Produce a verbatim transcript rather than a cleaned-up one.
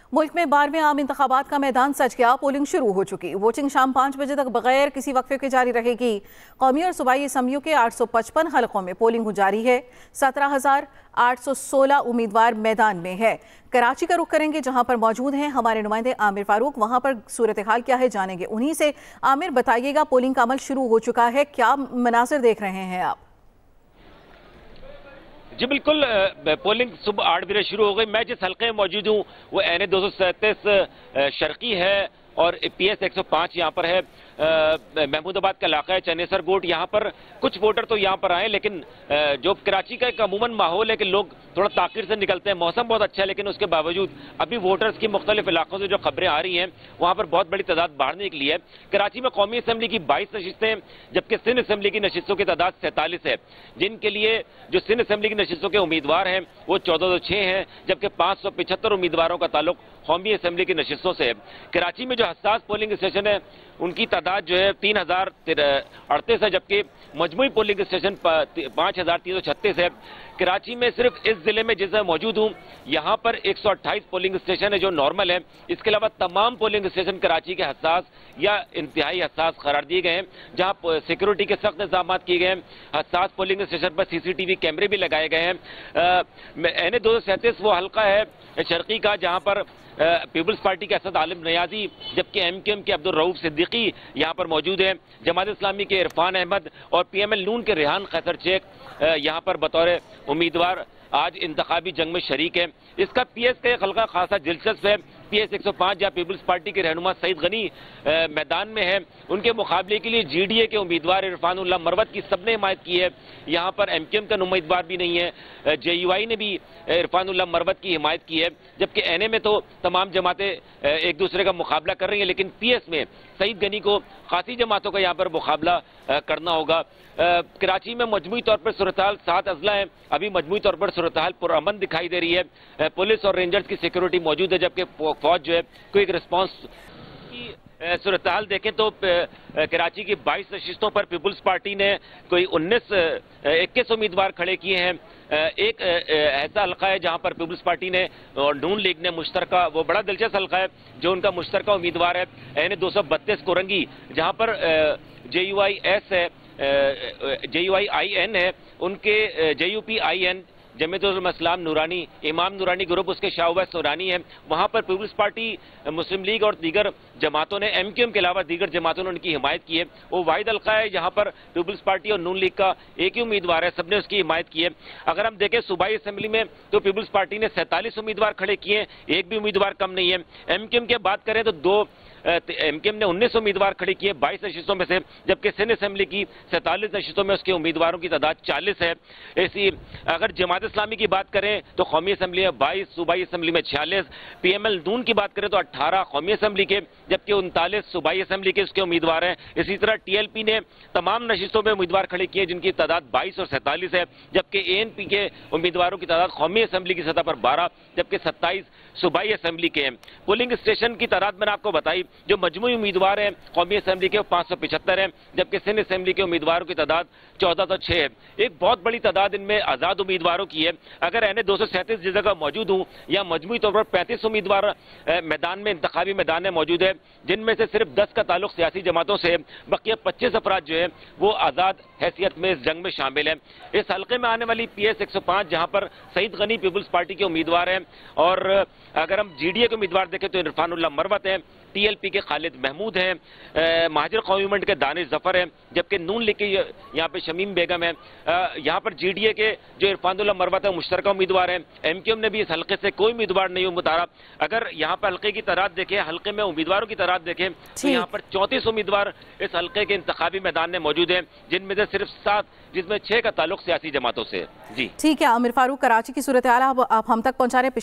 मुल्क में बारहवें आम इंतखाबात का मैदान सज गया। पोलिंग शुरू हो चुकी। वोटिंग शाम पाँच बजे तक बगैर किसी वक्फे के जारी रहेगी। कौमी और सूबाई असम्बलियों के आठ सौ पचपन हलकों में पोलिंग जारी है। सत्रह हजार आठ सौ सोलह उम्मीदवार मैदान में है। कराची का रुख करेंगे, जहां पर मौजूद हैं हमारे नुमाइंदे आमिर फारूक। वहां पर सूरत हाल क्या है जानेंगे उन्हीं से। आमिर, बताइएगा, पोलिंग का अमल शुरू हो चुका है, क्या मनासिर देख रहे हैं आप? जी बिल्कुल, पोलिंग सुबह आठ बजे शुरू हो गई। मैं जिस हल्के में मौजूद हूँ वो एन ए दो सौ सैंतीस शर्की है और पी एस एक सौ पाँच यहाँ पर है। महमूदाबाद का इलाका है, चनेसर गोट। यहाँ पर कुछ वोटर तो यहाँ पर आए, लेकिन जो कराची का एक अमूमन माहौल है कि लोग थोड़ा ताक़ीर से निकलते हैं। मौसम बहुत अच्छा है, लेकिन उसके बावजूद अभी वोटर्स की मुख्तलिफ इलाकों से जो खबरें आ रही हैं वहाँ पर बहुत बड़ी तादाद बाहर निकली है। कराची में कौमी असम्बली की बाईस नशिस्तें, जबकि सिंध असम्बली की नशिस्तों की तादाद सैंतालीस है, जिनके लिए जो सिंध असम्बली की नशिस्तों के उम्मीदवार हैं वो चौदह सौ छः हैं, जबकि पाँच सौ पचहत्तर उम्मीदवारों का ताल्लुक कौमी असम्बली की नशिस्तों से है। कराची में जो हसास पोलिंग स्टेशन है उनकी तादाद जो है तीन हजार अड़तीस है, जबकि मजमूई पोलिंग स्टेशन पाँच हजार तीन सौ छत्तीस है। कराची में सिर्फ इस जिले में जिस मोजूद हूँ यहाँ पर एक सौ अट्ठाईस पोलिंग स्टेशन है जो नॉर्मल है। इसके अलावा तमाम पोलिंग स्टेशन कराची के हसास या इंतहाई हसास करार दिए गए हैं, जहाँ सिक्योरिटी के सख्त इंतजाम किए गए हैं। हसास पोलिंग स्टेशन पर सीसीटीवी कैमरे भी लगाए गए हैं। एन ए दो सौ सैंतीस वो हल्का है शर्की का जहाँ पर पीपल्स पार्टी के असद आलिम नियाजी, जबकि एम क्यू एम के अब्दुल रऊफ सिद्दीकी यहाँ पर मौजूद है। जमात इस्लामी के इरफान अहमद और पी एम एल नून के रेहान खैसर शेख यहाँ पर बतौर उम्मीदवार आज इंतखाबी जंग में शरीक है। इसका पी एस का एक हल्का खासा दिलचस्प है। पी एस एक सौ पाँच जहाँ पीपल्स पार्टी के रहनुमा सईद गनी मैदान में है, उनके मुकाबले के लिए जी डी ए के उम्मीदवार इरफानुल्लाह मरवत की सबने हिमायत की है। यहाँ पर एम क्यू एम का उम्मीदवार भी नहीं है, जे यू आई ने भी इरफानुल्लाह मरवत की हिमायत की है, जबकि एन ए में तो तमाम जमातें एक दूसरे का मुकाबला कर रही हैं, लेकिन पी एस में सईद गनी को खासी जमातों का यहाँ पर मुकाबला करना होगा। कराची में मजमूई तौर पर सूरत हाल सात अजला है। अभी मजमूई तौर पर सूरत हाल पुरअमन दिखाई दे रही है। पुलिस और रेंजर्स की सिक्योरिटी मौजूद है, जबकि फौज जो है क्विक रिस्पांस की सूरत हाल देखें तो कराची की बाईस नशिस्तों पर पीपल्स पार्टी ने कोई उन्नीस इक्कीस उम्मीदवार खड़े किए हैं। एक ऐसा हल्का है जहां पर पीपल्स पार्टी ने और नून लीग ने मुश्तरका, वो बड़ा दिलचस्प हल्का है जो उनका मुश्तरका उम्मीदवार है एन ए दो सौ बत्तीस कोरंगी, जहां पर जे यू आई एस है, जे यू आई आई एन है, उनके J U P I N Jamiatul Islam Noorani, Imam नूरानी ग्रुप, उसके शाह उवैस नूरानी है। वहाँ पर पीपल्स पार्टी, मुस्लिम लीग और दीगर जमातों ने, एम क्यू एम के अलावा दीगर जमातों ने उनकी हिमायत की है। वो वाहिद हल्का है जहाँ पर पीपल्स पार्टी और नून लीग का एक ही उम्मीदवार है, सबने उसकी हिमायत की है। अगर हम देखें सूबाई असम्बली में तो पीपल्स पार्टी ने सैंतालीस उम्मीदवार खड़े किए हैं, एक भी उम्मीदवार कम नहीं है। एम क्यू एम की बात करें तो दो एम क्यू एम ने उन्नीस उम्मीदवार खड़े किए बाईस नशिस्तों में से, जबकि सिंध असम्बली की सैंतालीस नशिस्तों में उसके उम्मीदवारों की तादाद चालीस है। ऐसी अगर जमात इस्लामी की बात करें तो कौमी असम्बली में बाईस, सूबाई असम्बली में छियालीस, पी एम एल नून की बात करें तो अट्ठारह कौमी असम्बली के, जबकि उनतालीस सूबाई असम्बली के उसके उम्मीदवार हैं। इसी तरह टी एल पी ने तमाम नशिस्तों में उम्मीदवार खड़े किए जिनकी तादाद बाईस और सैंतालीस है, जबकि ए एन पी के उम्मीदवारों की तादाद कौमी असम्बली की सतह पर बारह, जबकि सत्ताईस सूबाई असम्बली के हैं। पोलिंग स्टेशन की तादाद मैंने आपको बताई, जो मजमूई उम्मीदवार हैं कौमी असम्बली के पाँच सौ पचहत्तर है, जबकि सिंध असम्बली के उम्मीदवारों की तादाद चौदह सौ छह है। एक बहुत बड़ी तादाद इनमें आजाद उम्मीदवारों की है। अगर एन ए दो सौ सैंतीस जिस जगह मौजूद हूँ या मजमूई तौर पर पैंतीस उम्मीदवार मैदान में, इंतखाबी मैदान में मौजूद है, जिनमें से सिर्फ दस का ताल्लुक सियासी जमातों से है, बकिया पच्चीस अफराद जो है वो आजाद हैसियत में इस जंग में शामिल है। इस हल्के में आने वाली पी एस एक सौ पाँच जहाँ पर सईद गनी पीपल्स पार्टी के उम्मीदवार हैं, और अगर हम जी डी ए के उम्मीदवार देखें तो इरफानुल्लाह मरवत है, टी एल पी के खालिद महमूद हैं, महाजिर कौमी मूवमेंट के दानिश जफर हैं, जबकि नून लीग के यहाँ पे शमीम बेगम है। यहाँ पर जी डी ए के जो इरफानुल्लाह मरवत है मुश्तरका उम्मीदवार हैं। एम क्यू एम ने भी इस हल्के से कोई उम्मीदवार नहीं उतारा। अगर यहाँ पर हल्के की तादाद देखें, हल्के में उम्मीदवारों की तादाद देखें तो यहाँ पर चौंतीस उम्मीदवार इस हल्के के इंतखाबी मैदान में मौजूद हैं, जिनमें से सिर्फ सात, जिसमें छह का ताल्लुक सियासी जमातों से है। जी ठीक है, आमिर फारूक, कराची की सूरत हाल आप हम तक पहुंचा रहे हैं।